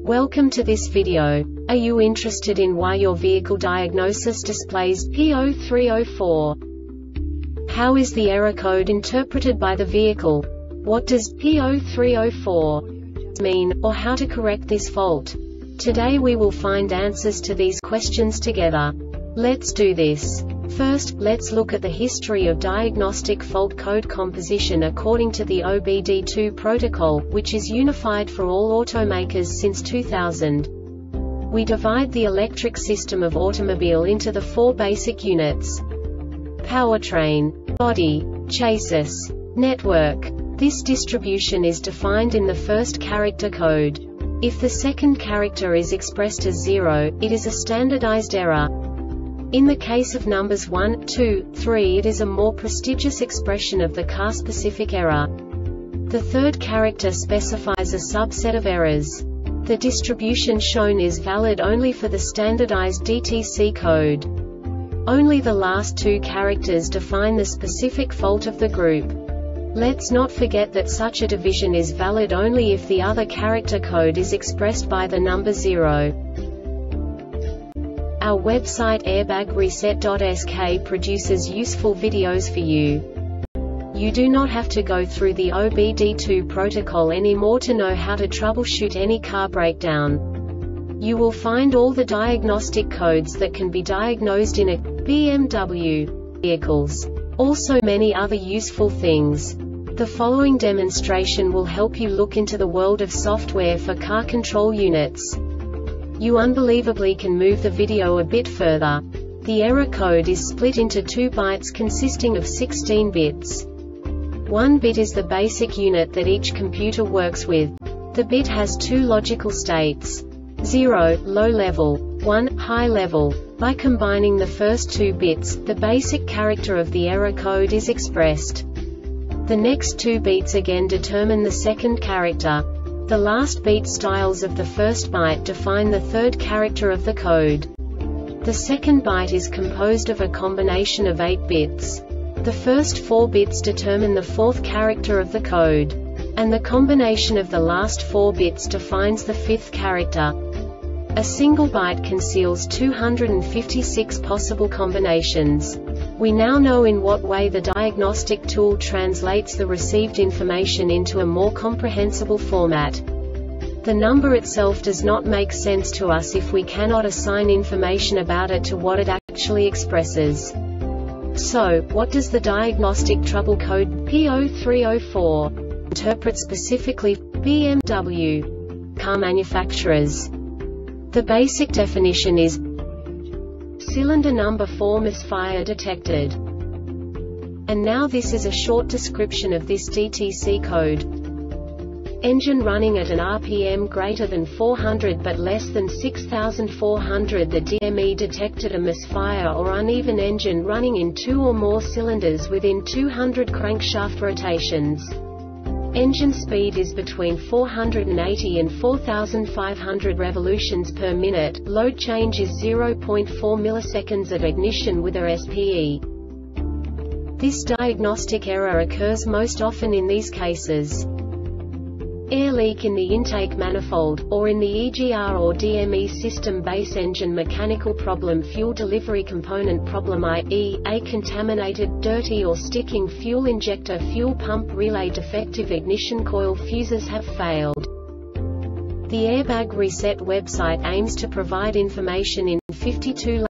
Welcome to this video. Are you interested in why your vehicle diagnosis displays P0304? How is the error code interpreted by the vehicle? What does P0304 mean, or how to correct this fault? Today we will find answers to these questions together. Let's do this. First, let's look at the history of diagnostic fault code composition according to the OBD2 protocol, which is unified for all automakers since 2000. We divide the electric system of automobile into the four basic units: powertrain, body, chassis, network. This distribution is defined in the first character code. If the second character is expressed as 0, it is a standardized error. In the case of numbers 1, 2, 3, it is a more prestigious expression of the car-specific error. The third character specifies a subset of errors. The distribution shown is valid only for the standardized DTC code. Only the last two characters define the specific fault of the group. Let's not forget that such a division is valid only if the other character code is expressed by the number 0. Our website airbagreset.sk produces useful videos for you. You do not have to go through the OBD2 protocol anymore to know how to troubleshoot any car breakdown. You will find all the diagnostic codes that can be diagnosed in a BMW vehicles. Also many other useful things. The following demonstration will help you look into the world of software for car control units. You unbelievably can move the video a bit further. The error code is split into 2 bytes consisting of 16 bits. 1 bit is the basic unit that each computer works with. The bit has 2 logical states: 0, low level, 1, high level. By combining the first 2 bits, the basic character of the error code is expressed. The next 2 beats again determine the second character. The last beat styles of the first byte define the third character of the code. The second byte is composed of a combination of 8 bits. The first 4 bits determine the fourth character of the code. And the combination of the last 4 bits defines the fifth character. A single byte conceals 256 possible combinations. We now know in what way the diagnostic tool translates the received information into a more comprehensible format. The number itself does not make sense to us if we cannot assign information about it to what it actually expresses. So, what does the diagnostic trouble code P0304 interpret specifically for BMW car manufacturers? The basic definition is: cylinder number 4 misfire detected. And now this is a short description of this DTC code. Engine running at an RPM greater than 400 but less than 6400. The DME detected a misfire or uneven engine running in 2 or more cylinders within 200 crankshaft rotations. Engine speed is between 480 and 4500 revolutions per minute. Load change is 0.4 milliseconds at ignition with a SPE. This diagnostic error occurs most often in these cases: air leak in the intake manifold, or in the EGR or DME system base engine mechanical problem, fuel delivery component problem, i.e., a contaminated, dirty or sticking fuel injector, fuel pump relay defective, ignition coil fuses have failed. The Airbag Reset website aims to provide information in 52